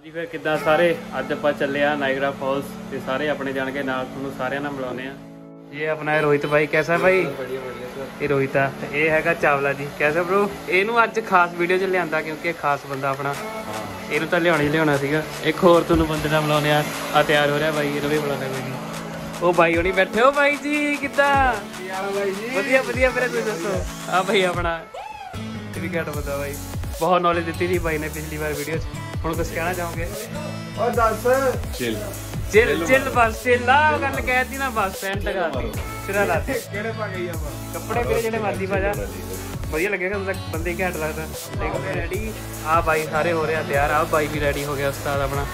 जी फिर किदा सारे अज आप चले नायगरा फॉल्स ते सारे अपने जान के नाल तुहानू सारिਆਂ ਨਾਲ मिलाने ये अपना रोहित भाई कैसा भाई ये रोहित है ये हैगा चावला जी कैसा ब्रो इनू अज खास वीडियो च लिया क्योंकि खास बंदा अपना इनू तो लिया सीगा एक होर तुहानू बंदे नाल मिलाने आ तैयार हो रहा भाई इनू भी बुलाने कोई नहीं ओ भाई होनी बैठे हो भाई जी किदा वधिया वधिया मेरे तुसीं दसो आ भाई अपना ये भी घट बंदा भाई बहुत नॉलेज दी थी भाई ने पिछली बार वीडियो हुण कुछ कहना चाहोगे और दस चिल चिल चिल बस चिल आ गल कहती ना बस पैंट लगा दी सिरा ला दे केड़े पा गई आप कपड़े मेरे जेडे मर्जी पा जा बढ़िया लगेगा मतलब बंदे घैंट लगदा देखो रेडी आ भाई सारे हो रहे तैयार आ भाई भी रेडी हो गया उस्ताद अपना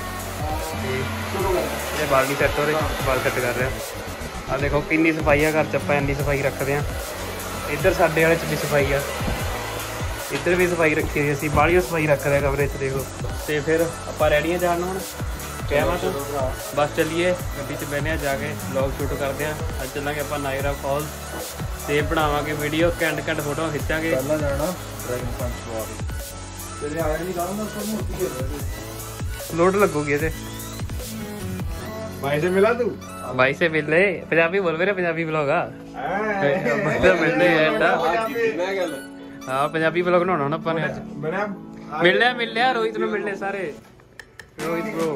ये बाल नहीं सेट हो रहे बाल कट कर रहे आ देखो कितनी सफाई है घर च आपां इन्नी सफाई रखते हैं इधर साडे वाले च भी सफाई है इधर भी सफाई रखी हुई असीं बाहली सफाई रखते हैं कमरे च देखो तो फिर आपां रेडी हैं जाण हुण कहवा तो बस चलिए गड्डी च बहने जाके व्लॉग शूट करते हैं अज चलांगे आपां नायगरा फॉल्स ते बनावांगे वीडियो घंट घंट फोटो खिंचांगे पहला जाना ड्रैगन पंच वाली तेरे आया नहीं काम ना सब होती है लोड लगूगी ये भाई से मिला तू भाई से मिले पंजाबी बोल मेरे पंजाबी ब्लॉग आ मिलने हाँ पंजाबी ब्लॉग बनाना ना अपने अज मिल लिया रोहित नूं मिलने सारे रोहित ब्रो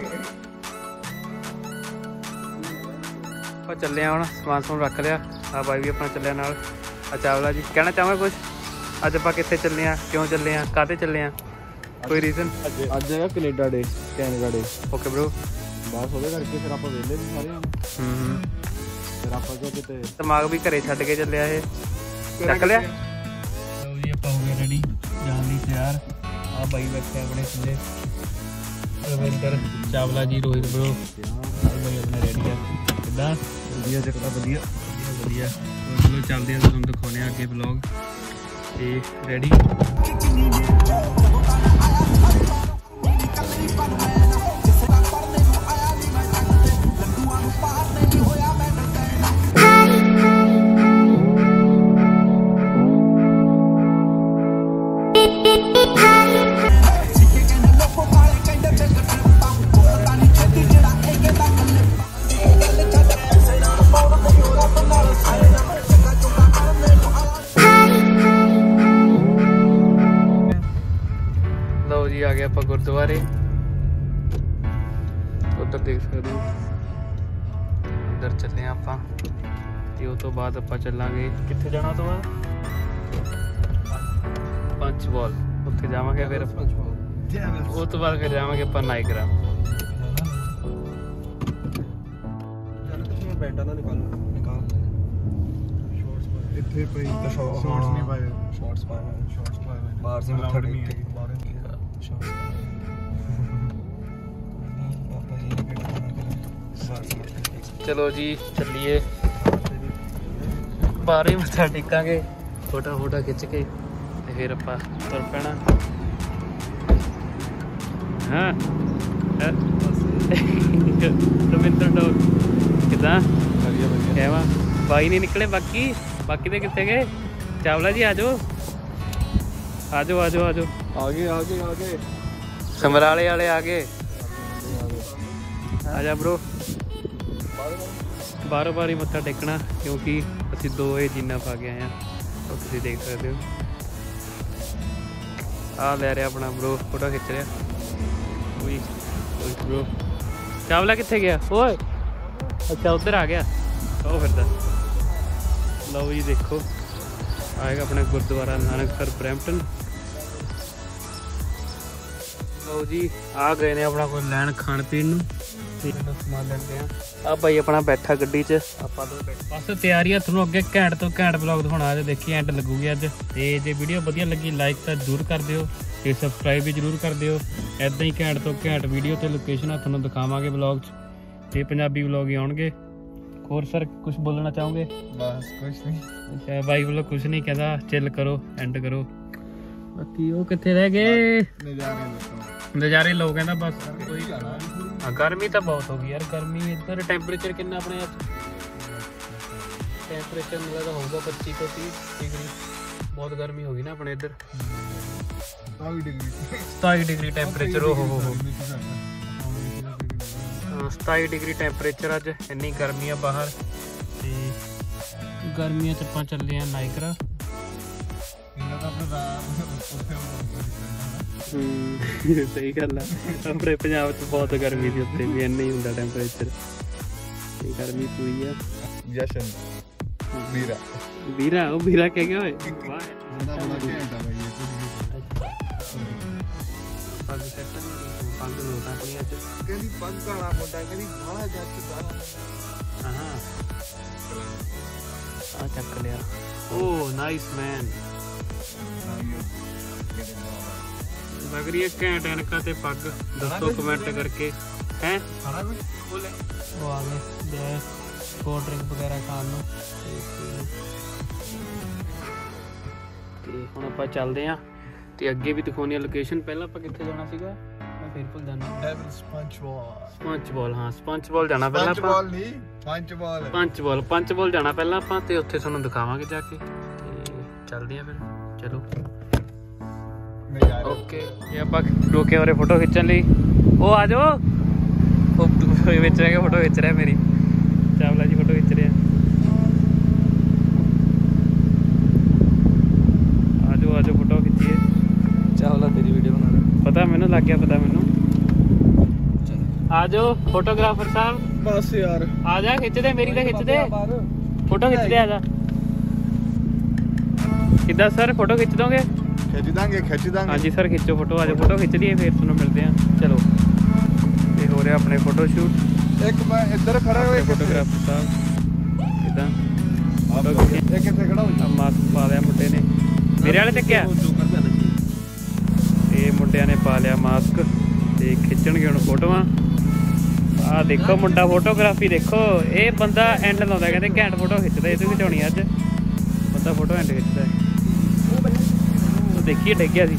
ਆਪਾਂ ਚੱਲੇ ਆ ਹੁਣ ਸਮਾਨ ਸਮੂਨ ਰੱਖ ਲਿਆ ਆ ਬਾਈ ਵੀ ਆਪਣਾ ਚੱਲਿਆ ਨਾਲ ਆ ਚਾਵਲਾ ਜੀ ਕਹਿਣਾ ਚਾਹਾਂਗੇ ਕੁਝ ਅੱਜ ਆਪਾਂ ਕਿੱਥੇ ਚੱਲੇ ਆ ਕਿਉਂ ਚੱਲੇ ਆ ਕਾਹਤੇ ਚੱਲੇ ਆ ਕੋਈ ਰੀਜ਼ਨ ਅੱਜ ਹੈਗਾ Canada day Canada day okay bro ਬਸ ਉਹਦੇ ਕਰਕੇ ਫਿਰ ਆਪਾਂ ਵੇਲੇ ਵੀ ਸਾਰੇ ਫਿਰ ਆਪਾਂ ਕਿਤੇ ਦਿਮਾਗ ਵੀ ਘਰੇ ਛੱਡ ਕੇ ਚੱਲਿਆ ਇਹ ਰੱਖ ਲਿਆ ਲਓ ਜੀ ਆਪਾਂ ਹੋ ਗਏ ਰੈਡੀ ਜਾਣ ਲਈ ਤਿਆਰ ਆ ਬਾਈ ਬੈਠੇ ਆਪਣੇ ਥੱਲੇ ਰਵਿੰਦਰ ਚਾਵਲਾ ਜੀ ਰੋਹਿਤ ਬ్రో ਬਾਈ ਆਪਣੇ ਰੈਡੀ ਆ ਕਿੱਦਾਂ ਵਧੀਆ ਚੱਕਦਾ ਵਧੀਆ ਵਧੀਆ ਚਲੋ ਚੱਲਦੇ ਆ ਤੁਹਾਨੂੰ ਦਿਖਾਉਣੇ ਆ ਅੱਗੇ ਵਲੌਗ ਤੇ ਰੈਡੀ जी आ गया आप गुरुद्वारे उधर देख सकते हो उधर चले आप तो बाद आप चलांगे कितने जाना तो बाद पंचबॉल उत्थे जावांगे फिर उस तो बाद फिर जावांगे आप नायगरा ਪੈਂਟਾਂ ਦਾ ਨਿਕਾਲ ਇੱਥੇ ਪਈ ਤਾਂ ਸ਼ਾਰਟਸ ਨਹੀਂ ਪਾਏ ਸ਼ਾਰਟਸ ਪਾਏ ਬਾਹਰ ਸੇ ਮੱਥਾ ਟੇਕ ਕੇ चलो जी चलिए बाहर ही मत्था टेकांगे फोटो फोटो खिंच के फिर अपा तुर पैना हाँ रविंद्र डॉग किदा कहवा भाई नहीं निकले बाकी बाकी तो कितने गए चावला जी आ जाओ आगे समराले वाले आगे आजा ब्रो बार बार ही मत्था टेकना क्योंकि असी दो ये जीना पा के आए हैं तो तुम देख सकते हो आ ले रहा अपना ब्रो फोटो खिंच रहा ब्रो चावला कितने गया ओए अच्छा उधर आ गया ओ फिर लो जी देखो आएगा अपना गुरुद्वारा नानकसर ब्रैम्पटन लो जी आ गए ने अपना कोई लैन खाण पीण समान लेंगे आ भाई अपना बैठा गड्डी च बस तैयारी थोड़ा अगे घैंट तो घैंट ब्लॉग दिखाना अज देखिए एंड लगूगी अज तो जो वीडियो वधिया लगी लाइक तो जरूर कर दियो ते सबसक्राइब भी जरूर कर दियो ऐदा ही घैंट तो घैंट वीडियो ते लोकेशन थोड़ा दिखावांगे ब्लॉग च ते पंजाबी ब्लॉग ही आउणगे होर सर कुछ बोलना चाहोगे बस कुछ नहीं अच्छा भाई बोलो कुछ नहीं कहता चिल करो एंड करो बाकी वो कितने रह गए नज़ारे लो कहना बस कोई गर्मी तो बहुत होगी यार गर्मी इधर टेंपरेचर कितना अपने टेंपरेचर मिला होगा 25 तो 30 डिग्री बहुत गर्मी होगी ना अपने इधर 27 डिग्री टेंपरेचर हो 27 डिग्री टैंपरेचर अज, इन्नी गर्मी है बाहर। ते गर्मियों च आपां चले हैं नाइगरा। सही गल है, अपने पंजाब च बहुत गर्मी थी, उत्ते भी इन्ना ही हुंदा टैंपरेचर। गर्मी पूरी है। जशन वीरा वीरा ओ वीरा कह गया ओए। बंदा बड़ा घैंट है भाई ये कुछ पग सेट पग लोटा अपनी अज कहदी पग काला मुंडा कहदी बाला जੱਟ ਦਾ। हां आ चक लिया। ओ नाइस मैन, लग रही है घैंट एनका ते पग। दसो कमेंट करके हैं खाना कुछ बोले वो आ गए दे कोल्ड ड्रिंक वगैरह खाਣ ਨੂੰ। ਤੇ ਹੁਣ ਆਪਾਂ ਚੱਲਦੇ ਆਂ ਤੇ ਅੱਗੇ ਵੀ ਦਿਖਾਉਣੀ ਆ ਲੋਕੇਸ਼ਨ। ਪਹਿਲਾਂ ਆਪਾਂ ਕਿੱਥੇ ਜਾਣਾ ਸੀਗਾ, ਮੈਂ ਫਿਰ ਭੁੱਲ ਜਾਂਦਾ। ਡੈਵਲ ਸਪੰਚਬॉल। ਸਪੰਚਬॉल, ਹਾਂ ਸਪੰਚਬॉल ਜਾਣਾ ਪਹਿਲਾਂ ਆਪਾਂ। ਸਪੰਚਬॉल ਨਹੀਂ ਪੰਚਬॉल ਜਾਣਾ ਪਹਿਲਾਂ ਆਪਾਂ ਤੇ ਉੱਥੇ ਤੁਹਾਨੂੰ ਦਿਖਾਵਾਂਗੇ ਜਾ ਕੇ। ਤੇ ਚੱਲਦੇ ਆਂ ਫਿਰ, ਚਲੋ ਓਕੇ। ਇਹ ਆਪਾਂ ਰੋਕੇ ਹੋਰੇ ਫੋਟੋ ਖਿੱਚਣ ਲਈ। ਉਹ ਆ ਜਾਓ, ਉਹ ਵਿੱਚ ਰਹਿ ਕੇ ਫੋਟੋ ਖਿੱਚ ਰਿਹਾ ਮੇਰੀ। ਚਾਵਲਾ ਜੀ ਫੋਟੋ ਖਿੱਚ ਰਿਹਾ। ਆ ਜਾਓ ਫੋਟੋ ਖਿੱਚੀਏ। ਚਾਵਲਾ ਤੇਰੀ ਵੀਡੀਓ ਬਣਾ ਰਿਹਾ। ਪਤਾ ਮੈਨੂੰ ਲੱਗ ਗਿਆ, ਪਤਾ ਮੈਨੂੰ। ਆ ਜਾਓ ਫੋਟੋਗ੍ਰਾਫਰ ਸਾਹਿਬ। ਬਸ ਯਾਰ ਆ ਜਾ, ਖਿੱਚ ਦੇ ਮੇਰੀ ਤਾਂ ਖਿੱਚ ਦੇ ਫੋਟੋ, ਖਿੱਚ ਦੇ। ਆ ਜਾ। ਕਿੱਦਾਂ ਸਰ, ਫੋਟੋ ਖਿੱਚ ਦੋਗੇ? ਖਿੱਚ ਦਾਂਗੇ ਹਾਂਜੀ ਸਰ, ਖਿੱਚੋ ਫੋਟੋ। ਆ ਜਾ ਫੋਟੋ ਖਿੱਚ ਲਈਏ, ਫਿਰ ਤੁਹਾਨੂੰ ਮਿਲਦੇ ਆ। ਚਲੋ ਇਹ ਹੋ ਰਿਹਾ ਆਪਣੇ ਫੋਟੋ ਸ਼ੂਟ। ਇੱਕ ਮੈਂ ਇੱਧਰ ਖੜਾ ਹੋਇਆ, ਫੋਟੋਗ੍ਰਾਫਰ ਸਾਹਿਬ ਕਿੱਦਾਂ ਇਹ ਕਿੱਥੇ ਖੜਾ ਹੋਇਆ? ਮਾਸਕ ਪਾ ਲਿਆ ਮੁੰਡੇ ਨੇ, ਮੇਰੇ ਵਾਲੇ ਚੱਕਿਆ। ਇਹ ਮੁੰਡਿਆਂ ਨੇ ਪਾ ਲਿਆ ਮਾਸਕ ਤੇ ਖਿੱਚਣਗੇ ਹੁਣ ਫੋਟੋਆਂ। ਆ ਦੇਖੋ ਮੁੰਡਾ ਫੋਟੋਗ੍ਰਾਫੀ ਦੇਖੋ। ਇਹ ਬੰਦਾ ਐਂਡ ਲਾਉਂਦਾ, ਕਹਿੰਦੇ ਘੈਂਟ ਫੋਟੋ ਖਿੱਚਦਾ। ਇਹ ਤੋਂ ਖਿਚਾਉਣੀ ਅੱਜ ਬੰਦਾ ਫੋਟੋ ਐਂਡ ਖਿੱਚਦਾ। ਦੇਖੀਏ ਡਿੱਗ ਗਿਆ ਸੀ।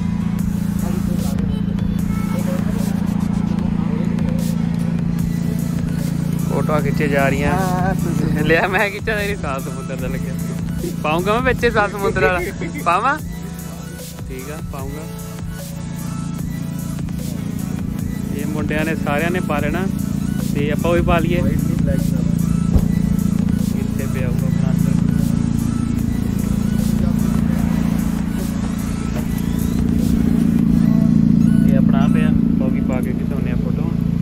फोटो खिंचे जा रही हैं। लिया मैं खिंचा, तेरी सात समुद्र का लगे पाऊंगा मैं बच्चे। सात समुद्र वाला पावा, ठीक है पाऊंगा। ये मुंडिया ने सारिया ने पा लेना ते आपां भी पा लीए। इत्थे पे आऊगा अपना ये अपना पे तो भी पा के खिचाने फोटो।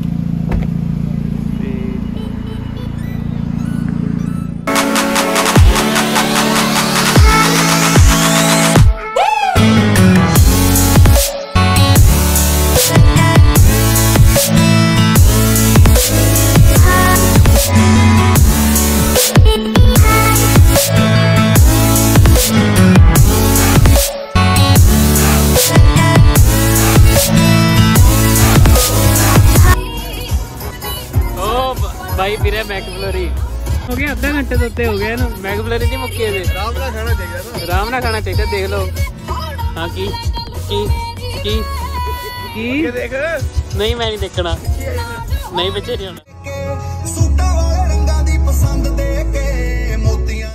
भाई फिर मैकफ्लोरी हो गया, आधा घंटे तो उत्ते हो गए ना। मैकफ्लोरी नहीं मुक्के दे। आराम ना खाना चाहिए ना, आराम ना खाना चाहिए। देख लो हाँ की देख। नहीं मैं नहीं देखना, नहीं बच्चे नहीं होना। सूटा वाले रंगा दी पसंद दे के मोतियां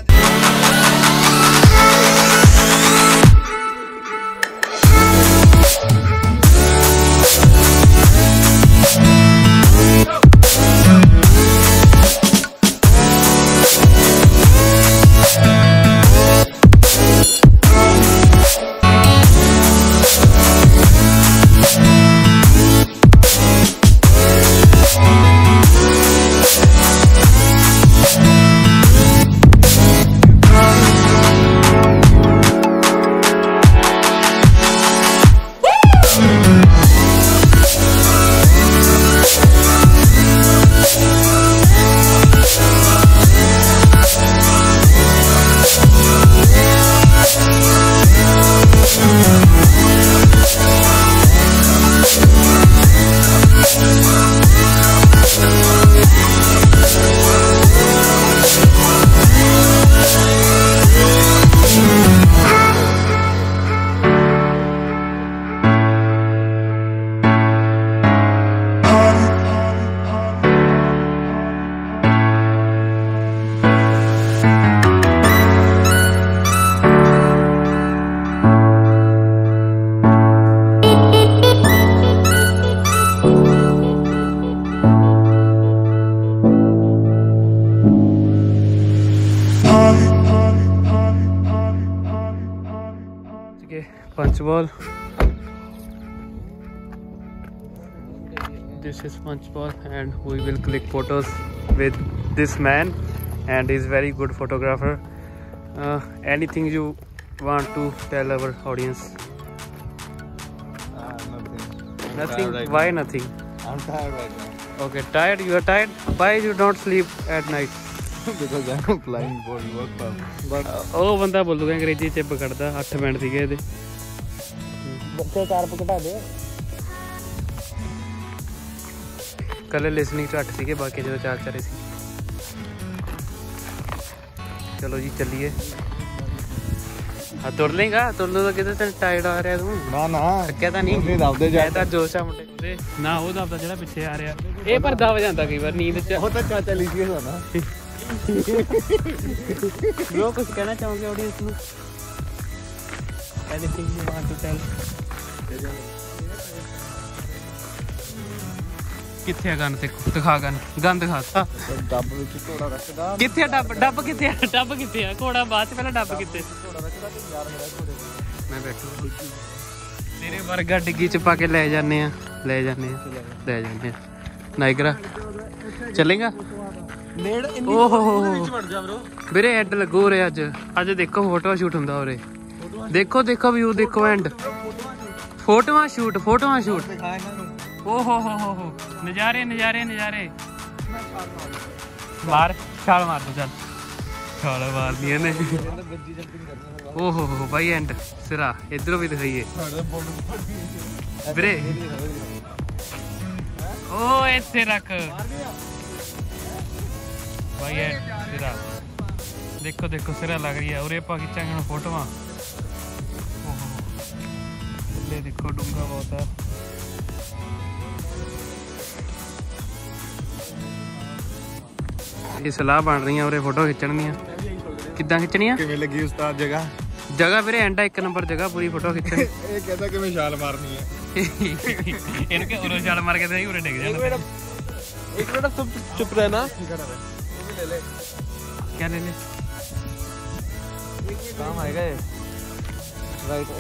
SpongeBob. This is SpongeBob, and we will click photos with this man, and he's very good photographer. Anything you want to tell our audience? Nothing. Right Why now. nothing? I'm tired right now. Okay, tired. You are tired. Why you don't sleep at night? Because I'm applying for work but ਉਹ ਬੰਦਾ ਬੋਲੂਗਾ ਅੰਗਰੇਜ਼ੀ ਚ ਪਕੜਦਾ 8 minute ਸੀਗੇ ਇਹਦੇ ਬੱਚੇ 4 ਘਟਾ ਦੇ ਕੱਲੇ listening ਚ 8 ਸੀਗੇ ਬਾਕੀ ਜਦੋਂ 4 ਸੀ ਚਲੋ ਜੀ ਚੱਲੀਏ ਆ ਤੁਰ ਲੇਗਾ ਤੁਰ ਲੋ ਤਾਂ ਕਿਤੇ ਤੈਨੂੰ ਟਾਇਰਡ ਆ ਰਿਹਾ ਤੂੰ ਨਾ ਥੱਕਿਆ ਤਾਂ ਨਹੀਂ ਦਬਦੇ ਮੈਂ ਤਾਂ ਜੋਸ਼ ਆ ਮੁੰਡੇ ਉਹਦੇ ਨਾ ਉਹ ਦਬਦਾ ਜਿਹੜਾ ਪਿੱਛੇ ਆ ਰਿਹਾ ਇਹ ਪਰ ਦਬ ਜਾਂਦਾ ਕਈ ਵਾਰ ਨੀਂਦ ਚ ਉਹ ਤਾਂ ਚਾਚਾ ਲੀਜੀਏ ਹੋਣਾ ਬ్రో ਕੁਝ ਕਹਿਣਾ ਚਾਹੋਗੇ ਆਡੀਅנס ਨੂੰ anything you want to tell ਕਿੱਥੇ ਆ ਗਨ ਤੇ ਦਿਖਾ ਗਨ ਦਿਖਾਤਾ ਡੱਬ ਵਿੱਚ ਘੋੜਾ ਰੱਖਦਾ ਕਿੱਥੇ ਆ ਡੱਬ ਕਿੱਥੇ ਆ ਘੋੜਾ ਬਾਅਦ ਚ ਪਹਿਲਾਂ ਡੱਬ ਕਿੱਥੇ ਘੋੜਾ ਰੱਖਦਾ ਤੇ ਯਾਰ ਮੇਰਾ ਘੋੜੇ ਮੈਂ ਬੈਠੂ ਤੇਰੇ ਵਰਗਾ ਡਿੱਗੀ ਚ ਪਾ ਕੇ ਲੈ ਜਾਂਦੇ ਆ ਨਾਇਗਰਾ ਚੱਲੇਗਾ ਨੇੜ ਇੰਨੀ ਵਿੱਚ ਵੜ ਜਾ ਬ్రో ਵੀਰੇ ਐਡ ਲੱਗੋ ਰੇ ਅੱਜ ਦੇਖੋ ਫੋਟੋ ਸ਼ੂਟ ਹੁੰਦਾ ਉਰੇ ਦੇਖੋ ਵਿਊ ਦੇਖੋ ਐਂਡ ਫੋਟੋਆਂ ਸ਼ੂਟ ਦਿਖਾ ਇਹਨਾਂ ਨੂੰ ਓ ਹੋ ਨਜ਼ਾਰੇ ਮਾਰ ਛਾਲ ਮਾਰ ਦੋ ਚੱਲ ਛਾਲ ਮਾਰਦੀਆਂ ਨੇ ਗੱਜੀ ਜੰਪਿੰਗ ਕਰਨਾ ਓ ਹੋ ਬਾਈ ਐਂਡ ਸਿਰਾ ਇਧਰੋਂ ਵੀ ਦਿਖਾਈਏ ਵੀਰੇ ਓ ਇੱਥੇ ਰੱਖ ਬਾਈ ਐਂਡ ਸਿਰਾ ਦੇਖੋ ਸਿਰਾ ਲੱਗ ਰਹੀ ਹੈ ਉਰੇ ਆਪਾਂ ਖਿੱਚਾਂਗੇ ਹੁਣ ਫੋਟੋਆਂ ਥੱਲੇ ਦੇਖੋ ਡੂੰਘਾ ਬਹੁਤ ਹੈ ਇਹ ਸਲਾਹ ਬਣ ਰਹੀਆਂ ਉਰੇ ਫੋਟੋ ਖਿੱਚਣ ਦੀਆਂ ਕਿੱਦਾਂ ਖਿੱਚਣੀਆਂ ਕਿਵੇਂ ਲੱਗੀ ਉਸਤਾਦ ਜਗ੍ਹਾ ਵੀਰੇ ਐਂਡਾ 1 ਨੰਬਰ ਜਗ੍ਹਾ ਪੂਰੀ ਫੋਟੋ ਖਿੱਚਣ ਇਹ ਕਹਿੰਦਾ ਕਿਵੇਂ ਛਾਲ ਮਾਰਨੀ ਹੈ ਇਹਨੂੰ ਕਿ ਉਰੇ ਛਾਲ ਮਾਰ ਕੇ ਤੇ ਉਰੇ ਡਿੱਗ ਜਾਣਾ ਇੱਕ ਮਿੰਟ ਚੁੱਪ ਰਹਿਣਾ क्या ले काम आएगा ये राइट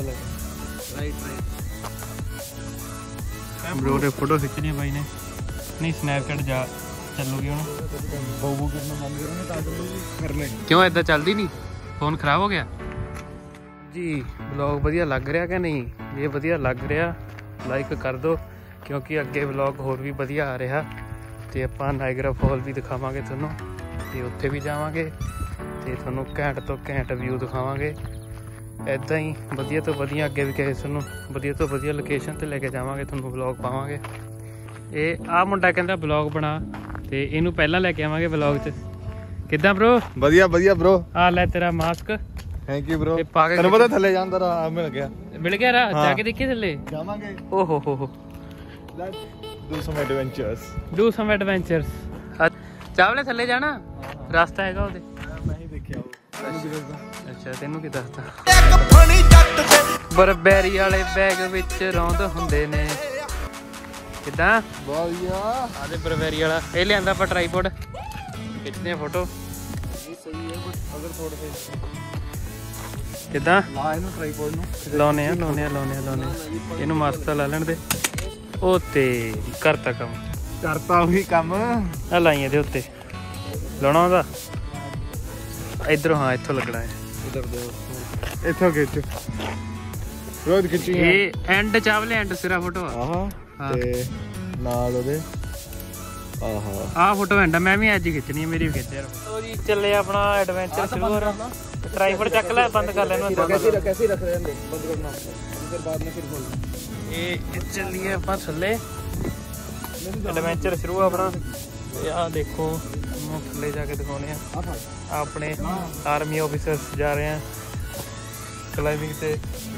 ब्रो ने फोटो खिंचनी है भाई ने नहीं स्नैपचैट जा चलोगी ਹੁਣ ਬਾਬੂ ਕਿੰਨਾ ਮੰਨ ਗਏ ਨੇ ਤਾਂ ਕਰਨੇ ਕਿਉਂ ਇਦਾਂ ਚੱਲਦੀ ਨਹੀਂ ਫੋਨ ਖਰਾਬ ਹੋ ਗਿਆ ਜੀ ਵਲੌਗ ਵਧੀਆ ਲੱਗ ਰਿਹਾ ਕਿ ਨਹੀਂ ਜੇ ਵਧੀਆ ਲੱਗ ਰਿਹਾ ਲਾਈਕ ਕਰ ਦਿਓ ਕਿਉਂਕਿ ਅੱਗੇ ਵਲੌਗ ਹੋਰ ਵੀ ਵਧੀਆ ਆ ਰਿਹਾ ਤੇ ਆਪਾਂ ਨਾਇਗਰਾ ਫਾਲ ਵੀ ਦਿਖਾਵਾਂਗੇ ਤੁਹਾਨੂੰ ਤੇ ਉੱਥੇ ਵੀ ਜਾਵਾਂਗੇ ਤੇ ਤੁਹਾਨੂੰ ਘੈਂਟ ਤੋਂ ਘੈਂਟ ਵਿਊ ਦਿਖਾਵਾਂਗੇ ਐਦਾਂ ਹੀ ਵਧੀਆ ਤੋਂ ਵਧੀਆ ਅੱਗੇ ਵੀ ਕਿਸੇ ਤੁਹਾਨੂੰ ਵਧੀਆ ਤੋਂ ਵਧੀਆ ਲੋਕੇਸ਼ਨ ਤੇ ਲੈ ਕੇ ਜਾਵਾਂਗੇ ਤੁਹਾਨੂੰ ਵਲੌਗ ਪਾਵਾਂਗੇ ਇਹ ਆ ਮੁੰਡਾ ਕਹਿੰਦਾ ਵਲੌਗ ਬਣਾ ਤੇ ਇਹਨੂੰ ਪਹਿਲਾਂ ਲੈ ਕੇ ਆਵਾਂਗੇ ਵਲੌਗ 'ਚ ਕਿੱਦਾਂ ਬ్రో ਵਧੀਆ ਬ్రో ਆ ਲੈ ਤੇਰਾ ਮਾਸਕ ਥੈਂਕ ਯੂ ਬ్రో ਤੇ ਪਾ ਕੇ ਤੈਨੂੰ ਪਤਾ ਥੱਲੇ ਜਾਂਦਾ ਰਾ ਮਿਲ ਗਿਆ ਰਾ ਜਾ ਕੇ ਦੇਖੀਏ ਥੱਲੇ ਜਾਵਾਂਗੇ ਓ ਹੋ do some adventures ਚਾਵਲੇ ਥੱਲੇ ਜਾਣਾ ਰਸਤਾ ਹੈਗਾ ਉਹਦੇ ਮੈਂ ਹੀ ਦੇਖਿਆ ਅੱਛਾ ਤੈਨੂੰ ਕੀ ਦੱਸਦਾ ਇੱਕ ਫਣੀ ਜੱਟ ਤੇ ਬਰਬੈਰੀ ਵਾਲੇ ਬੈਗ ਵਿੱਚ ਰੌਂਦ ਹੁੰਦੇ ਨੇ ਕਿੱਦਾਂ ਵਧੀਆ ਆਦੇ ਬਰਬੈਰੀ ਵਾਲਾ ਇਹ ਲਿਆਂਦਾ ਆਪਾਂ ਟ੍ਰਾਈਪੋਡ ਖਿੱਚਦੇ ਆ ਫੋਟੋ ਇਹ ਸਹੀ ਹੈ ਬਟ ਅਗਰ ਥੋੜੇ ਸੇ ਕਿੱਦਾਂ ਲਾ ਇਹਨੂੰ ਟ੍ਰਾਈਪੋਡ ਨੂੰ ਲਾਉਨੇ ਆ ਇਹਨੂੰ ਮਸਤ ਲਾ ਲੈਣ ਦੇ ਉਹ ਤੇ ਕਰਤਾ ਕੰਮ ਕਰਤਾ ਉਹੀ ਕੰਮ ਆ ਲਾਈ ਇਹਦੇ ਉੱਤੇ ਲਾਉਣਾ ਉਹਦਾ ਇਧਰੋਂ ਹਾਂ ਇੱਥੋਂ ਲੱਗਣਾ ਹੈ ਇਧਰ ਦੇ ਇੱਥੋਂ ਖਿੱਚ ਰੋਜ਼ ਖਿੱਚੀ ਇਹ ਐਂਡ ਚਾਵਲੇ ਐਂਡ ਸਿਰਾ ਫੋਟੋ ਆ ਆਹਾ ਤੇ ਨਾਲ ਉਹਦੇ ਆਹਾ ਆਹ ਫੋਟੋ ਐਂਡ ਮੈਂ ਵੀ ਅੱਜ ਹੀ ਖਿੱਚਣੀ ਹੈ ਮੇਰੀ ਵੀ ਖਿੱਚ ਯਾਰ ਉਹ ਜੀ ਚੱਲੇ ਆਪਣਾ ਐਡਵੈਂਚਰ ਸ਼ੁਰੂ ਹੋ ਰਿਹਾ ਟ੍ਰਾਈਪੋਡ ਚੱਕ ਲੈ ਬੰਦ ਕਰ ਲੈ ਇਹਨੂੰ कैसे रख रहे हैं बंद करना फिर बाद में फिर खोलना ਇਹ ਚੱਲੀਏ ਆਪਾਂ ਥੱਲੇ ਐਡਵੈਂਚਰ ਸ਼ੁਰੂ ਆ ਆਪਣਾ ਤੇ ਆਹ ਦੇਖੋ ਮੈਂ ਥੱਲੇ ਜਾ ਕੇ ਦਿਖਾਉਣੇ ਆ ਆਪਣੇ ਆਰਮੀ ਆਫੀਸਰਸ ਜਾ ਰਹੇ ਆ ਕਲਾਈਮਿੰਗ ਤੇ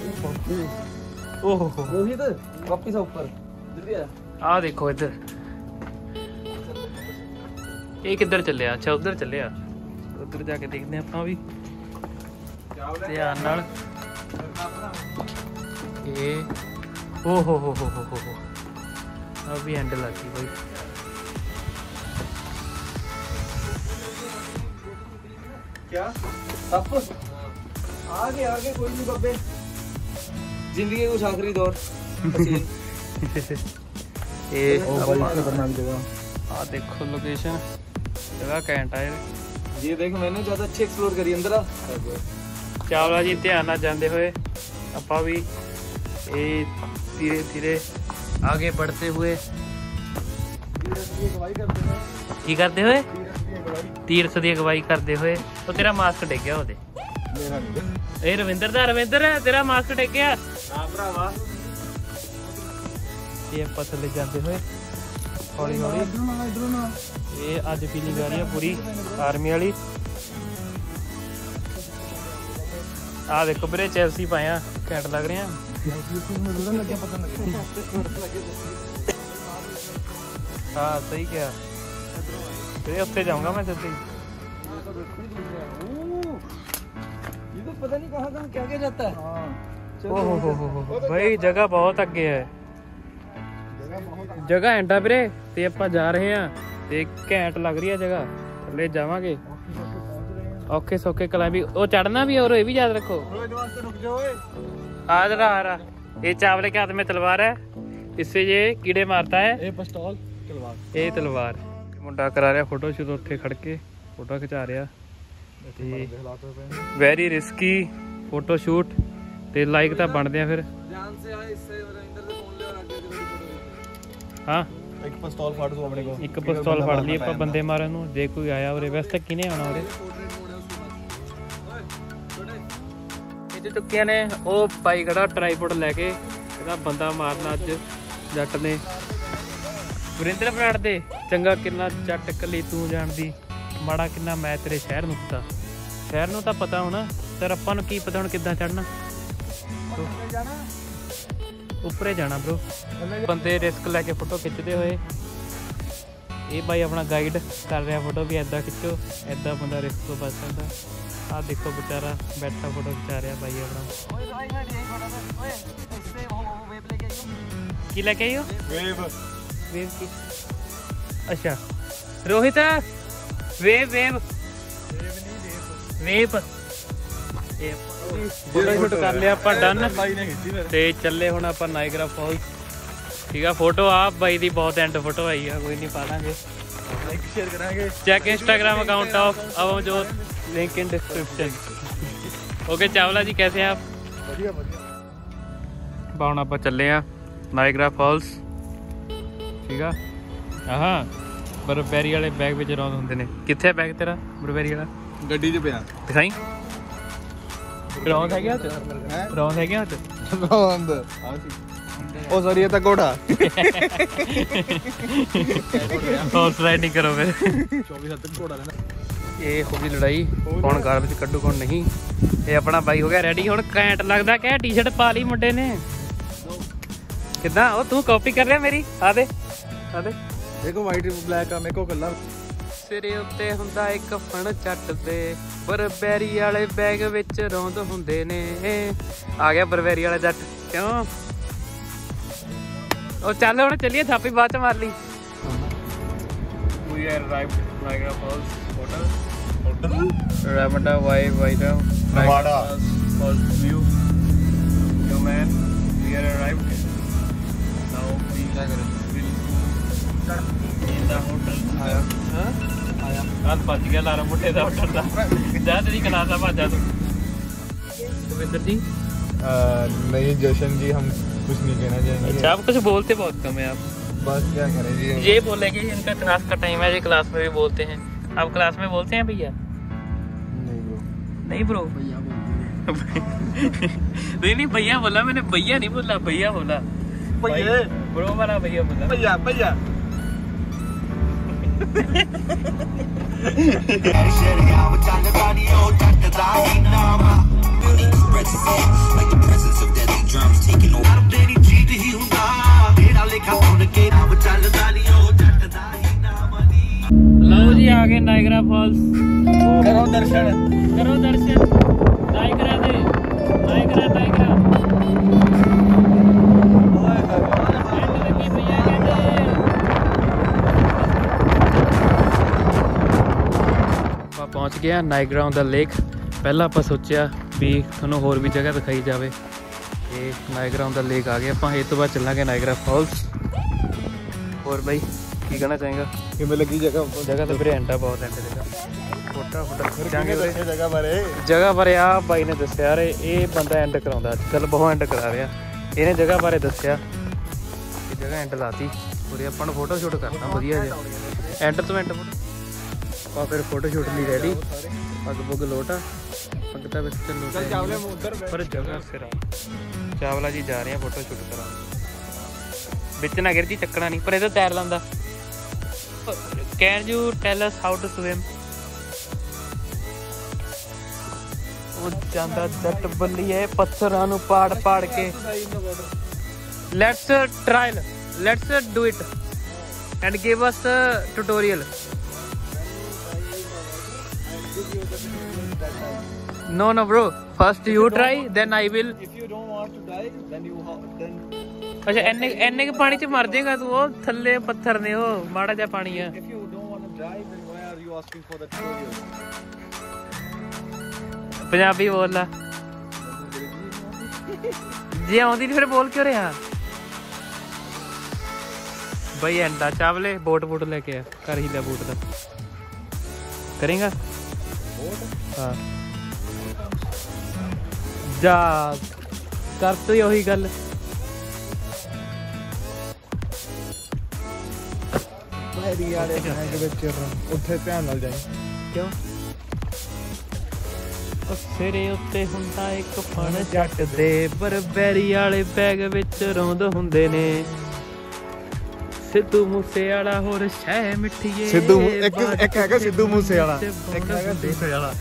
ਓਹ रोहित वापस ऊपर जल्दी आ ਆਹ ਦੇਖੋ ਇੱਧਰ ਇਹ ਕਿੱਧਰ ਚੱਲਿਆ ਅੱਛਾ ਉਧਰ ਚੱਲਿਆ ਉਧਰ ਜਾ ਕੇ ਦੇਖਦੇ ਆਪਾਂ ਵੀ ਧਿਆਨ ਨਾਲ ਇਹ ਓ ਹੋ ਆ ਵੀ ਐਂਡ ਲੱਗੀ ਬਾਈ क्या सब आगे कोई नहीं बब्बे जिंदगी के कुछ आखिरी दौर ये खतरनाक जगह। आ देखो लोकेशन जगह कैंट है ये देख मैंने ज्यादा अच्छी एक्सप्लोर करी अंदर आ। चावला जी ध्यान ਨਾਲ ਜਾਂਦੇ ਹੋਏ ਆਪਾਂ ਵੀ ਇਹ धीरे धीरे आगे बढ़ते हुए की करते हुए तीर्थ की अगवाई करते हुए तो तेरा मास्क डिग गया ਉਹਦੇ ਇਹ ਰਵਿੰਦਰ ਦਾ ਰਵਿੰਦਰ तेरा मास्क डिग गया ये ਆਪਾਂ ਥੱਲੇ ਜਾਂਦੇ ਹੋਏ ਹੌਲੀ ਹੌਲੀ ਇਹ ਅੱਜ ਫੀਲਿੰਗ ਆ ਰਹੀ ਹੈ ਪੂਰੀ ਆਰਮੀ ਵਾਲੀ ਆ ਦੇਖੋ ਵੀਰੇ ਚੈਲਸੀ ਪਾਇਆ ਘੈਂਟ ਲੱਗ ਰਹੇ ਆ हाँ सही क्या उत्थे जाऊंगा मैं सीधे ये तो पता नहीं कहाँ क्या क्या जाता है। ओहो भाई जगह बहुत अगे है जगह एंडा ਵੀਰੇ ਤੇ ਆਪਾਂ ਜਾ ਰਹੇ ਆ ਤੇ ਘੈਂਟ ਲੱਗ ਰਹੀ ਹੈ ਜਗ੍ਹਾ ਥੱਲੇ ਜਾਵਾਂਗੇ ਔਖੇ ਸੌਖੇ ਕਲਾਈਂਬਿੰਗ ਉਹ ਚੜਨਾ भी और ये भी याद रखो आ रहा ये चावले के हाथ में तलवार है इससे ये कीड़े मारता है ये पिस्तौल ये तलवार मुंडा करा रहा फोटो शूट उत्थे खड़ के फोटो खिचा रहा वैरी रिस्की फोटो शूट ते लाइक तो बनते हैं फिर ध्यान से आए इससे रविंदर से फोन ले और आगे हाँ एक पिस्तौल फाड़ दो अपने को एक पिस्तौल फड़ लिए ਆਪਾਂ ਬੰਦੇ ਮਾਰਨ ਨੂੰ ਜੇ ਕੋਈ ਆਇਆ ਉਰੇ ਵੈਸੇ ਤਾਂ ਕਿਨੇ ਆਉਣਾ ਉਰੇ ਇਹ ਚੁੱਕੀਆਂ ਨੇ ਉਹ ਬਾਈ ਖੜਾ ਟਰਾਈਪੋਡ ਲੈ ਕੇ ਇਹਦਾ ਬੰਦਾ ਮਾਰਨਾ ਅੱਜ ਜੱਟ ਨੇ ਵਰਿੰਦਰ ਫਰਾੜ ਦੇ ਚੰਗਾ ਕਿੰਨਾ ਜੱਟ ਕੱਲੀ ਤੂੰ ਜਾਣਦੀ ਮਾੜਾ ਕਿੰਨਾ ਮੈਂ ਤੇਰੇ ਸ਼ਹਿਰ ਨੂੰ ਪਤਾ ਸ਼ਹਿਰ ਨੂੰ ਤਾਂ ਪਤਾ ਹੋਣਾ ਪਰ ਆਪਾਂ ਨੂੰ ਕੀ ਪਤਾ ਹੁਣ ਕਿੱਦਾਂ ਚੜਨਾ ਉੱਪਰੇ ਜਾਣਾ ਬ్రో ਬੰਦੇ ਰਿਸਕ ਲੈ ਕੇ ਫੋਟੋ ਖਿੱਚਦੇ ਹੋਏ ਇਹ ਬਾਈ ਆਪਣਾ ਗਾਈਡ ਕਰ ਰਿਹਾ ਫੋਟੋ ਵੀ ਐਦਾਂ ਖਿੱਚੋ ਐਦਾਂ ਬੰਦਾ ਰਿਸਕ ਤੋਂ ਬਚ ਸਕਦਾ ਆ ਦੇਖੋ बेचारा बैठा फोटो खिचा रहा भाई अपना की लेके आइयो वेव की अच्छा Rohit wave wave wave photo shoot कर लिया ਆਪਾਂ डन ਤੇ ਚੱਲੇ ਹੁਣ ਆਪਾਂ ਨਾਇਗਰਾ ਫਾਲਸ ठीक है फोटो आप भाई दी बहुत एंड फोटो आई है कोई नहीं पा लांगे लाइक शेयर करांगे check Instagram account of Avamjot link in description okay Chawla ji कैसे हैं आप बढ़िया बढ़िया ਹੁਣ ਆਪਾਂ ਚੱਲੇ ਆ ਨਾਇਗਰਾ ਫਾਲਸ ਠੀਕ ਆ ਆਹਾਂ ਬਰਬੈਰੀ ਵਾਲੇ ਬੈਗ ਵਿੱਚ ਰੌਂਦ ਹੁੰਦੇ ਨੇ ਕਿੱਥੇ ਬੈਗ ਤੇਰਾ ਬਰਬੈਰੀ ਵਾਲਾ ਗੱਡੀ 'ਚ ਪਿਆ ਦਿਖਾਈ ਰੌਂਦ ਹੈਗਾ ਉੱਥੇ ਰੌਂਦ ਹੈਗਾ ਉੱਥੇ ਅੰਦਰ ओ सॉरी ये तो घोड़ा हॉर्स राइडिंग करो फिर 24 तक घोड़ा लेना ये हो गई लड़ाई कौन कार ਵਿੱਚ ਕੱਢੂ ਕੌਣ ਨਹੀਂ ਇਹ ਆਪਣਾ ਬਾਈ ਹੋ ਗਿਆ ਰੈਡੀ ਹੁਣ ਘੈਂਟ ਲੱਗਦਾ ਕਿ ਟੀ-ਸ਼ਰਟ ਪਾ ਲਈ ਮੁੰਡੇ ਨੇ ਕਿੱਦਾਂ ਉਹ ਤੂੰ ਕਾਪੀ ਕਰ ਰਿਹਾ ਮੇਰੀ ਆ ਦੇ देखो वाइट ब्लैक का मेरे को कलर ਸਿਰੇ ਉੱਤੇ ਹੁੰਦਾ ਇੱਕ ਫਣ ਚੱਟ ਦੇ ਬਰਬੈਰੀ ਵਾਲੇ ਬੈਗ ਵਿੱਚ ਰੌਂਦ ਹੁੰਦੇ ਨੇ ਆ ਗਿਆ ਬਰਬੈਰੀ ਵਾਲਾ ਜੱਟ ਕਿਉਂ ਉਹ ਚੱਲ ਹੁਣ ਚੱਲੀਏ ਥਾਪੀ ਬਾਅਦ ਚ ਮਾਰ ਲਈ We arrived Niagara Falls Hotel. Ramada Vaida. Nevada. Falls view. Yo man, we are arrived. Now we will in the hotel. आया आया आज बच गया लारा मुंडे ਦਾ ਹੋਟਲ ਦਾ ਜਾ ਤੇਰੀ ਕਲਾਸ ਦਾ ਭਾਜਾ ਤੂੰ रविंदर जी नहीं जशन जी हम कुछ नहीं कहना चाहेंगे अच्छा आप कुछ बोलते बहुत कम है आप बस क्या करें जी ये बोलेंगे इनका क्लास का टाइम है ये क्लास में भी बोलते हैं आप क्लास में बोलते हैं भैया नहीं ब्रो नहीं भैया बोला मैंने भैया नहीं बोला भैया बोला ब्रो वाला भैया बोला भैया भैया लो जी आ गए नायगरा फॉल्स करो दर्शन नायगरा दे नायगरा पहुंच गया नायगरा ऑन द लेक पहला आप सोचा भी थोनों होर भी जगह दिखाई जाए ਇਹ ਨਾਇਗਰਾ ਦਾ ਲੇਕ ਆ ਗਿਆ ਆਪਾਂ। ਇਹ ਤੋਂ ਬਾਅਦ ਚੱਲਾਂਗੇ ਨਾਇਗਰਾ ਫਾਲਸ। ਹੋਰ ਬਾਈ ਕੀ ਕਹਿਣਾ ਚਾਹੇਗਾ? ਕਿਵੇਂ ਲੱਗੀ ਜਗ੍ਹਾ? ਜਗ੍ਹਾ ਤਾਂ ਵੀਰੇ ਐਂਟਾ ਬਹੁਤ ਐਂਟ ਜਗ੍ਹਾ। ਫੋਟਾ ਖਿੱਚਾਂਗੇ ਜਗ੍ਹਾ ਬਾਰੇ। ਜਗ੍ਹਾ ਬਾਰੇ ਆ ਬਾਈ ਨੇ ਦੱਸਿਆ ਯਾਰ, ਇਹ ਬੰਦਾ ਐਂਡ ਕਰਾਉਂਦਾ ਅੱਜ ਕੱਲ੍ਹ, ਬਹੁਤ ਐਂਡ ਕਰਾ ਰਿਹਾ। ਇਹਨੇ ਜਗ੍ਹਾ ਬਾਰੇ ਦੱਸਿਆ ਕਿ ਜਗ੍ਹਾ ਐਂਡ ਲਾਤੀ ਪੂਰੀ। ਆਪਾਂ ਨੂੰ ਫੋਟੋ ਸ਼ੂਟ ਕਰਨਾ ਵਧੀਆ ਜਿਹਾ ਐਂਡ ਤੋਂ ਐਂਡ ਫੋਟੋ। ਆਪਾਂ ਫਿਰ ਫੋਟੋ ਸ਼ੂਟ ਲਈ ਰੈਡੀ। ਪੱਗ ਪੁੱਗ ਲੋਟ ਆ, ਪੱਗ ਤਾਂ ਵਿੱਚ ਚੱਲੂ ਪਰ ਜਗ੍ਹਾ ਸਿਰਾ। ਚਾਵਲਾ ਜੀ ਜਾ ਰਹੇ ਆ ਫੋਟੋ ਸ਼ੂਟ ਕਰਾਂ। ਵਿੱਚ ਨਾ ਗਿਰ ਜੀ, ਚੱਕਣਾ ਨਹੀਂ ਪਰ ਇਹਦਾ ਤੈਰ ਲਾਂਦਾ। Can you tell us how to swim? ਉਹ ਜਾਂਦਾ ਜੱਟ ਬੱਲੀਏ ਪੱਥਰਾਂ ਨੂੰ ਪਾੜ ਪਾੜ ਕੇ। Let's trial, let's do it and give us tutorial. No bro, first you try then I will. If you don't want to die then ਅੱਛਾ ਇੰਨੇ ਕੇ ਪਾਣੀ ਚ ਮਰ ਜਾਏਗਾ ਤੂੰ। ਉਹ ਥੱਲੇ ਪੱਥਰ ਨੇ, ਉਹ ਮਾੜਾ ਜਿਹਾ ਪਾਣੀ ਆ। if you don't want to die then why are you asking for the tutorial? Punjabi ਬੋਲ ਲਾ ਜੇ ਆਉਂਦੀ ਨਹੀਂ ਫਿਰ ਬੋਲ ਕਿਉਂ ਰਿਹਾ ਬਈ? ਐਂਡਾ ਚਾਵਲੇ ਬੋਟ ਬੂਟ ਲੈ ਕੇ ਆ, ਕਰ ਹੀ ਲਿਆ ਬੂਟ ਦਾ। ਕਰੇਗਾ ਹਾਂ ਜਾ ਕਰ ਤੂੰ ਉਹੀ ਗੱਲ। ਬੈਰੀ ਵਾਲੇ ਟੈਂਕ ਵਿੱਚ ਉੱਥੇ ਧਿਆਨ ਨਾਲ ਜਾਈਂ। ਕਿਉਂ? ਉਹ ਸਿਰੇ ਉੱਤੇ ਹੁੰਦਾ ਇੱਕ ਫਣ ਜੱਟ ਦੇ, ਬਰਬੈਰੀ ਵਾਲੇ ਬੈਗ ਵਿੱਚ ਰੌਂਦ ਹੁੰਦੇ ਨੇ। ਸਿੱਧੂ ਮੂਸੇ ਵਾਲਾ ਹੋਰ ਸ਼ਹਿ ਮਿੱਠੀਏ। ਸਿੱਧੂ ਇੱਕ ਹੈਗਾ ਸਿੱਧੂ ਮੂਸੇ ਵਾਲਾ, ਇੱਕ ਹੈਗਾ ਦੂਸਰੇ ਵਾਲਾ।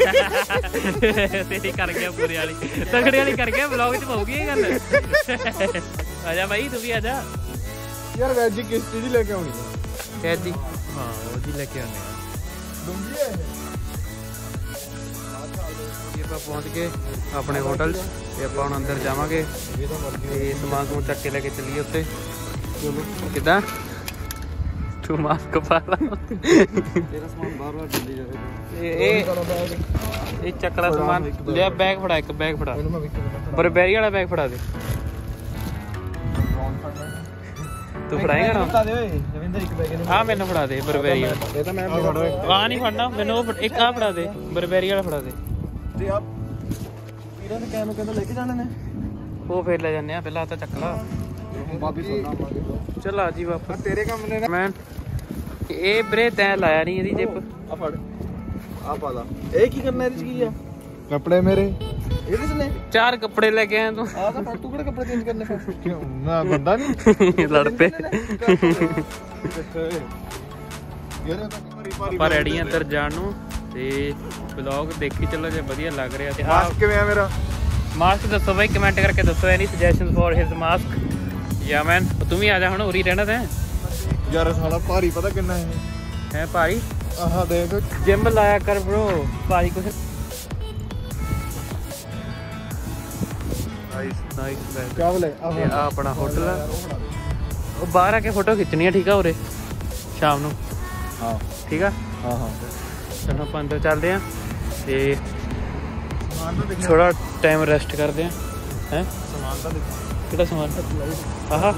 ਤੇਰੀ ਕਰ ਗਿਆ ਪੂਰੇ ਵਾਲੀ, ਤਗੜੇ ਵਾਲੀ ਕਰ ਗਿਆ। ਵਲੌਗ ਚ ਪਾਉਗੀ ਇਹ ਗੱਲ। ਆਜਾ ਬਾਈ ਤੂੰ ਵੀ ਆਜਾ ਯਾਰ। ਵੈਜ ਕਿਸ ਚੀਜ਼ ਲੈ ਕੇ ਆਉਣੀ ਹੈ? ਕੈਦੀ ਹਾਂ ਉਹਦੀ ਲੈ ਕੇ ਆਉਂਦੇ ਆ। ਡੂੰਗੀ ਹੈ ਇਹ। ਆਪਾਂ ਪਹੁੰਚ ਗਏ ਆਪਣੇ ਹੋਟਲ 'ਚ ਤੇ ਆਪਾਂ ਹੁਣ ਅੰਦਰ ਜਾਵਾਂਗੇ ਤੇ ਸਮਾਨ ਸਮੂਨ ਚੱਕ ਕੇ ਲੈ ਕੇ ਚੱਲੀਏ ਉੱਤੇ। ਕਿੱਦਾਂ ਤੂੰ ਮਾਸਕ ਪਾ ਲਾ। ਤੇਰਾ ਸਮਾਨ ਬਾਰ-ਬਾਰ ਦਿੱਲੀ ਜਾਵੇ। ਇਹ ਚੱਕਲਾ ਸਮਾਨ ਲਿਆ। ਬੈਗ ਫੜਾ, ਇੱਕ ਬੈਗ ਫੜਾ। ਬਰਬੈਰੀ ਵਾਲਾ ਬੈਗ ਫੜਾ ਦੇ। ਤੂੰ ਫੜਾਏਗਾ ਨਾ? ਬਤਾ ਦੇ ਓਏ ਰਵਿੰਦਰ, ਇੱਕ ਬੈਗ ਆ ਮੈਨੂੰ ਫੜਾ ਦੇ ਬਰਬੈਰੀ ਵਾਲਾ। ਇਹ ਤਾਂ ਮੈਂ ਫੜਾ। ਆ ਨਹੀਂ ਫੜਨਾ ਮੈਨੂੰ, ਉਹ ਇੱਕ ਆ ਫੜਾ ਦੇ ਬਰਬੈਰੀ ਵਾਲਾ ਫੜਾ ਦੇ। ਤੇ ਆ ਵੀਰਾਂ ਨੇ ਕੈਨੂੰ ਕਹਿੰਦਾ ਲੈ ਕੇ ਜਾਣੇ ਨੇ। ਉਹ ਫੇਰ ਲੈ ਜਾਂਦੇ ਆ, ਪਹਿਲਾਂ ਤਾਂ ਚੱਕ ਲਾ। ਵਾਪਸ ਆਉਣਾ ਚੱਲ ਆ ਜੀ ਵਾਪਸ। ਤੇਰੇ ਕੰਮ ਨੇ ਨਾ। ਮੈਂ ਇਹ ਵੀਰੇ ਤੈਂ ਲਾਇਆ ਨਹੀਂ ਇਹਦੀ ਜਿੱਪ। ਆ ਫੜ ਆ ਪਾ ਲਾ। ਇਹ ਕੀ ਕਰਨਾ ਇਹਦੇ ਚ? ਕੀ ਆ ਕੱਪੜੇ ਮੇਰੇ ਇਹਦੇ ਚ ਨੇ। 4 ਕੱਪੜੇ ਲੈ ਕੇ ਆਇਆ ਤੂੰ। ਆ ਤਾਂ ਫੜ, ਤੂੰ ਕਿਹੜੇ ਕੱਪੜੇ ਚੇਂਜ ਕਰਨੇ ਫਿਰ? ਕਿਉਂ ਨਾ ਬੰਦਾ ਨਹੀਂ ਲੜ ਪਏ। ਯਾਰ ਆਪਾਂ ਰੈਡੀ ਆਂ ਅੰਦਰ ਜਾਣ ਨੂੰ ਤੇ ਵਲੌਗ ਦੇਖੀ ਚੱਲੋ ਜੇ ਵਧੀਆ ਲੱਗ ਰਿਹਾ ਤੇ। ਮਾਸਕ ਕਿਵੇਂ ਆ ਮੇਰਾ? ਮਾਸਕ ਦੱਸੋ ਬਾਈ, ਕਮੈਂਟ ਕਰਕੇ ਦੱਸੋ any suggestions for his mask. Ya man ਤੂੰ ਵੀ ਆ ਜਾ, ਹੁਣ ਉਰੀ ਰਹਿਣਾ ਤੈਂ। ਯਾਰ ਸਾਲਾ ਭਾਰੀ ਪਤਾ ਕਿੰਨਾ ਇਹ ਹੈ ਭਾਈ? ਆਹ ਦੇਖ ਜਿਮ ਲਾਇਆ ਕਰ ਬ్రో। ਭਾਈ ਕੁਛ ਨਾਈਸ। ਚਾਵਲੇ ਇਹ ਆ ਆਪਣਾ ਹੋਟਲ ਆ। ਉਹ ਬਾਹਰ ਆ ਕੇ ਫੋਟੋ ਖਿੱਚਣੀ ਆ, ਠੀਕ ਆ ਉਰੇ ਸ਼ਾਮ ਨੂੰ? ਹਾਂ ਠੀਕ ਆ। ਹਾਂ ਹਾਂ ਚਲੋ ਆਪਾਂ ਅੰਦਰ ਚੱਲਦੇ ਆ ਤੇ ਥੋੜਾ ਟਾਈਮ ਰੈਸਟ ਕਰਦੇ ਆ। ਹੈ ਸਮਾਨ ਤਾਂ ਦੇਖ। ਕਿਹੜਾ ਸਮਾਨ? ਆਹ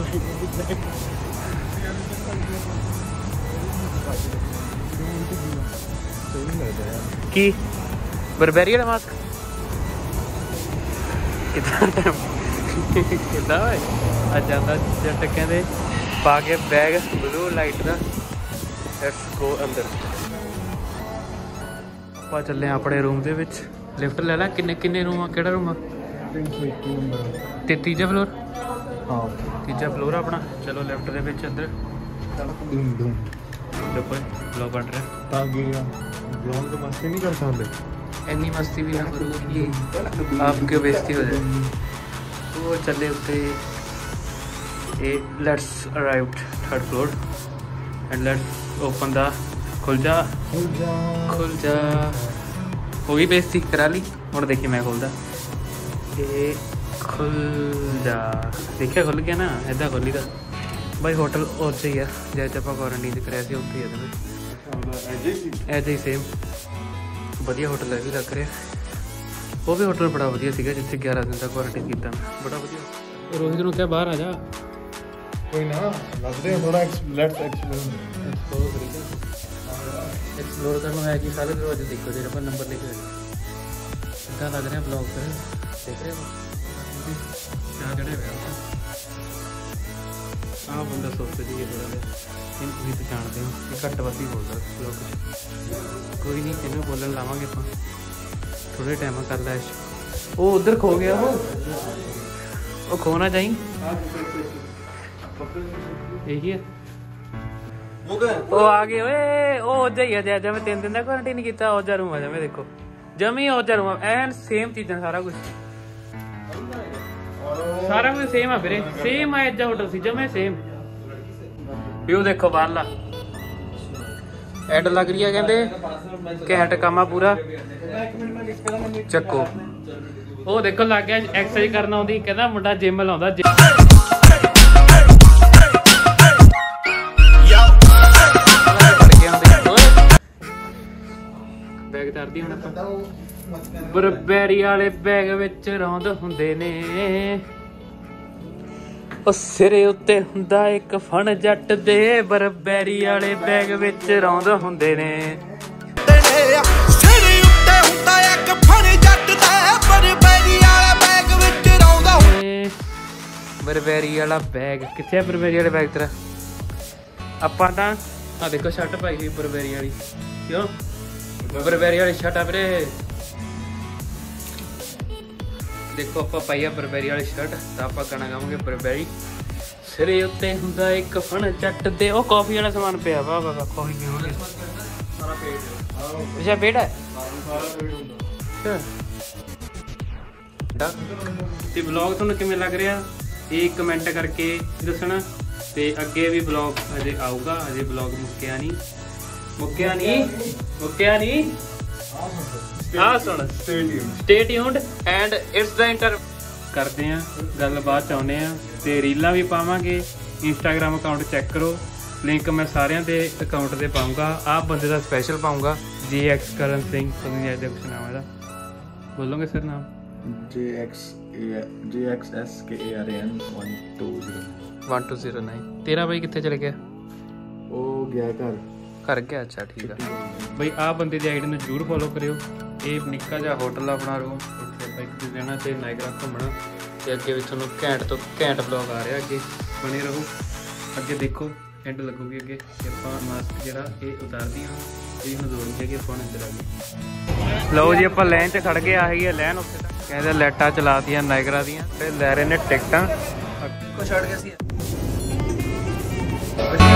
ਕੀ ਬਰਬੈਰੀ ਵਾਲਾ ਮਾਸਕ? ਕਿੱਦਾਂ ਓਏ ਆ ਜਾਂਦਾ ਜੱਟ ਕਹਿੰਦੇ ਪਾ ਕੇ ਬੈਗ ਬਲੂ ਲਾਈਟ ਦਾ। ਲੈਟਸ ਗੋ ਅੰਦਰ। ਆਪਾਂ ਚੱਲੇ ਆ ਆਪਣੇ ਰੂਮ ਦੇ ਵਿੱਚ। ਲਿਫਟ ਲੈ ਲਾ। ਕਿੰਨੇ ਰੂਮ ਆ? ਕਿਹੜਾ ਰੂਮ ਆ? 33 ਫਲੋਰ। ਹਾਂ 3 ਫਲੋਰ ਆਪਣਾ। ਚਲੋ ਲਿਫਟ ਦੇ ਵਿੱਚ ਅੰਦਰ। ਦੂੰ ਦੂੰ ਦੇਖੋ ਬਲੌਗ ਬਣ ਰਿਹਾ। ਤਾਂ ਗਿਆ ਬਲੌਗ ਤਾਂ ਮਸਤੀ ਨਹੀਂ ਕਰ ਸਕਦੇ। ਇੰਨੀ ਮਸਤੀ ਵੀ ਨਾ ਕਰੋ ਕਿ ਆਪਕੀ ਬੇਇੱਜ਼ਤੀ ਹੋ ਜਾਏ। ਉਹ ਚੱਲੇ ਉੱਤੇ। ਇਹ let's arrived 3rd floor and let's open ਦਾ। ਖੁੱਲ ਜਾ ਖੁੱਲ ਜਾ। ਹੋ ਗਈ ਬੇਇੱਜ਼ਤੀ ਕਰਾ ਲਈ। ਹੁਣ ਦੇਖੀ ਮੈਂ ਖੋਲਦਾ। ਇਹ ਖੁੱਲ ਜਾ। ਦੇਖਿਆ ਖੁੱਲ ਗਿਆ ਨਾ? ਇੱਦਾਂ ਖੋਲੀ ਦਾ ਬਾਈ। ਹੋਟਲ ਉੱਥੇ ਹੀ ਆ ਜਿਹਦੇ 'ਚ ਆਪਾਂ ਕੁਆਰੰਟੀਨ 'ਚ ਕਰਿਆ ਸੀ, ਉੱਥੇ ਹੀ ਆ ਇਹਦੇ। ਐਜ ਹੀ ਸੇਮ ਵਧੀਆ ਹੋਟਲ ਹੈ ਵੀ ਲੱਗ ਰਿਹਾ। ਉਹ ਵੀ ਹੋਟਲ ਬੜਾ ਵਧੀਆ ਸੀਗਾ ਜਿੱਥੇ 11 ਦਿਨ ਦਾ ਕੁਆਰੰਟਾਈਨ ਕੀਤਾ ਮੈਂ, ਬੜਾ ਵਧੀਆ। ਰੋਹਿਤ ਨੂੰ ਕਿਹਾ ਬਾਹਰ ਆ ਜਾ। ਕੋਈ ਨਾ ਲੱਗਦੇ ਥੋੜਾ ਲੈਟਸ ਐਕਸਪਲੋਰ ਕਰਨ ਨੂੰ ਹੈ ਕਿ ਸਾਰੇ ਦਰਵਾਜ਼ੇ ਦੇਖੋ ਜਿਹੜੇ ਆਪਾਂ ਨੰਬਰ ਲਿਖੇ ਹੋਏ ਕਿੱਦਾਂ ਲੱਗ ਰਿਹਾ ਬਲੌਗ ਕਰ ਦੇਖ ਰਹੇ ਹੋ ਕਿਆ ਚੜ੍ਹੇ ਹੋਇਆ ਆਹ ਬੰਦਾ ਸੋਚਦਾ ਜੀ ਇਹ ਥੋੜਾ ਜਿਹਾ ਇਹਨੂੰ ਤੁਸੀਂ ਪਛਾਣਦੇ ਹੋ ਇਹ ਘੱਟ ਵੱਧ ਹੀ ਬੋਲਦਾ ਬਲੌਗ 'ਚ। ਕੋਈ ਨਹੀਂ ਇਹਨੂੰ ਬੋਲਣ ਲਾਵਾਂਗੇ ਆਪਾਂ ਥੋੜੇ ਟਾਈਮ ਕਰ ਲੈ। ਉਹ ਉਧਰ ਖੋ ਗਿਆ ਉਹ ਖੋ ਨਾ ਜਾਈਂ ਇਹੀ ਹੈ ਉਹ ਆ ਗਏ ਓਏ ਉਹ ਜਾਈ ਆ ਜਮੇ 3 ਦਿਨ ਦਾ ਕੁਆਰੰਟਾਈਨ ਕੀਤਾ ਉਹ ਜਾ ਰੂਮ ਆ ਜਮੇ ਦੇਖੋ ਜਮੀ ਉਹ ਜਾ ਰੂਮ ਐਨ ਸੇਮ ਚੀਜ਼ਾਂ ਸਾਰਾ ਕੁਝ ਸੇਮ ਆ ਵੀਰੇ ਸੇਮ ਆ ਐਜਾ ਹੋਟਲ ਸੀ ਜਮੇ ਸੇਮ ਵਿਊ ਦੇਖੋ ਬਾਹਰਲਾ ਐਡ ਲੱਗ ਰਹੀ ਹੈ ਕਹਿੰਦੇ ਘੈਂਟ ਕੰਮ ਆ ਪੂਰਾ ਚੱਕੋ ਉਹ ਦੇਖੋ ਲੱਗ ਗਿਆ ਐਕਸਰਸਾਈਜ਼ ਕਰਨ ਆਉਂਦੀ ਕਹਿੰਦਾ ਮੁੰਡਾ ਜਿਮ ਲਾਉਂਦਾ ਬੈਗ ਧਰਦੀ ਹੁਣ ਆਪਾਂ ਬਰਬੈਰੀ ਵਾਲੇ ਬੈਗ ਵਿੱਚ ਰੌਂਦ ਹੁੰਦੇ ਨੇ ਉਹ ਸਿਰੇ ਉੱਤੇ ਹੁੰਦਾ ਇੱਕ ਫਣ ਜੱਟ ਦੇ ਬਰਬੈਰੀ ਵਾਲੇ ਬੈਗ ਵਿੱਚ ਰੌਂਦ ਹੁੰਦੇ ਨੇ ਸਿਰੇ ਉੱਤੇ ਹੁੰਦਾ ਇੱਕ ਫਣ ਜੱਟ ਦੇ ਬਰਬੈਰੀ ਵਾਲੇ ਬੈਗ ਵਿੱਚ ਰੌਂਦ ਬਰਬੈਰੀ ਵਾਲਾ ਬੈਗ ਕਿੱਥੇ ਆ ਬਰਬੈਰੀ ਵਾਲੇ ਬੈਗ ਤੇਰਾ ਆਪਾਂ ਤਾਂ ਆ ਦੇਖੋ ਸ਼ਰਟ ਪਾਈ ਹੋਈ ਬਰਬੈਰੀ ਵਾਲੀ ਕਿਉਂ ਬਰਬੈਰੀ ਵਾਲੀ ਸ਼ਰਟ ਆ ਵੀਰੇ ਦੇਖੋ ਆਪਾਂ ਪਾਈ ਆ ਬਰਬੈਰੀ ਵਾਲੀ ਸ਼ਰਟ ਤਾਂ ਆਪਾਂ ਗਾਣਾ ਗਾਵਾਂਗੇ ਬਰਬੈਰੀ ਸਿਰੇ ਉੱਤੇ ਹੁੰਦਾ ਇੱਕ ਫਣ ਜੱਟ ਦੇ ਉਹ ਕਾਫੀ ਵਾਲਾ ਸਮਾਨ ਪਿਆ ਵਾ ਵਾ ਕਾਫੀ ਪੀਵਾਂਗੇ ਸਾਰਾ ਪੇਟ ਅੱਛਾ ਪੇਟ ਹੈ ਤੇ ਵਲੌਗ ਤੁਹਾਨੂੰ ਕਿਵੇਂ ਲੱਗ ਰਿਹਾ ਇਹ ਕਮੈਂਟ ਕਰਕੇ ਦੱਸਣਾ ਤੇ ਅੱਗੇ ਵੀ ਵਲੌਗ ਅਜੇ ਆਊਗਾ ਅਜੇ ਵਲੌਗ ਮੁੱਕਿਆ ਨਹੀਂ ਹਾਂ ਸੁਣ ਸਟੇ ਟਿਊਨਡ ਐਂਡ ਇਟਸ ਦਾ ਇੰਟਰ ਕਰਦੇ ਆ ਗੱਲਬਾਤ ਚਾਹੁੰਦੇ ਆ ਤੇ ਰੀਲਾਂ ਵੀ ਪਾਵਾਂਗੇ ਇੰਸਟਾਗ੍ਰਾਮ ਅਕਾਊਂਟ ਚੈੱਕ ਕਰੋ ਲਿੰਕ ਮੈਂ ਸਾਰਿਆਂ ਦੇ ਅਕਾਊਂਟ ਤੇ ਪਾਉਂਗਾ ਆਹ ਬੰਦੇ ਦਾ ਸਪੈਸ਼ਲ ਪਾਉਂਗਾ JX ਕਰਨ ਸਿੰਘ ਤੁਹਾਨੂੰ ਇਹਦਾ ਕੁਛ ਨਾਮ ਇਹਦਾ ਬੋਲੋਗੇ ਸਰ ਨਾਮ JXSKARN 1209 ਤੇਰਾ ਬਾਈ ਕਿੱਥੇ ਚਲੇ ਗਿਆ ਉਹ ਗਿਆ ਘਰ ਗਿਆ ਅੱਛਾ ਠੀਕ ਆ ਬਈ ਆਹ ਬੰਦੇ ਦੀ ਆਈਡੀ ਨੂੰ ਜ਼ਰੂਰ ਫੋਲੋ ਕਰਿਓ ਇਹ ਨਿੱਕਾ ਜਿਹਾ ਹੋਟਲ ਆਪਣਾ ਰੂਮ ਇੱਥੇ ਆਪਾਂ ਇੱਕ ਦੂਜੇ ਨਾਲ ਤੇ ਨਾਇਗਰਾ ਘੁੰਮਣਾ ਤੇ ਅੱਗੇ ਵੀ ਤੁਹਾਨੂੰ ਘੈਂਟ ਤੋਂ ਘੈਂਟ ਵਲੌਗ ਆ ਰਿਹਾ ਅੱਗੇ ਬਣੇ ਰਹੋ ਅੱਗੇ ਦੇਖੋ ਐਂਡ ਲੱਗੂਗੀ ਅੱਗੇ ਤੇ ਆਪਾਂ ਮਾਸਕ ਜਿਹੜਾ ਇਹ ਉਤਾਰਦੀ ਹਾਂ ਇਹ ਨੂੰ ਜ਼ਰੂਰ ਹੈ ਕਿ ਫੋਨ ਇੱਧਰ ਆ ਗਈ ਲਓ ਜੀ ਆਪਾਂ ਲਾਈਨ 'ਚ ਖੜ ਗਏ ਆ ਹੈਗੀ ਲਾਈਨ ਉੱਥੇ ਤੱਕ ਕਹਿੰਦੇ ਲਾਈਟਾਂ ਚਲਾਤੀਆਂ ਨਾਇਗਰਾ ਦੀਆਂ ਤੇ ਲੈ ਰਹੇ ਨੇ ਟਿਕਟਾਂ ਕੁਛ ਛੱਡ ਗਿਆ ਸੀ